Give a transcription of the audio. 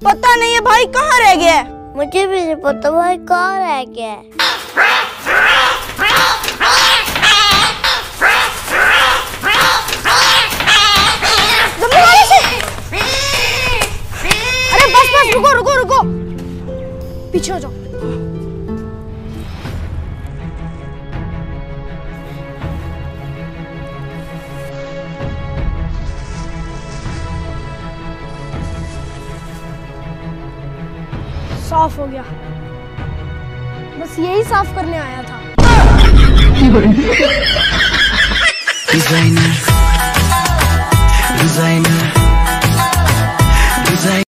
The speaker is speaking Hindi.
पता नहीं है भाई, कहाँ रह गया? मुझे भी नहीं पता भाई, कहाँ रह गया? अरे बस रुको रुको रुको, पीछे हो जाओ। साफ हो गया, बस यही साफ करने आया था। डिजाइनर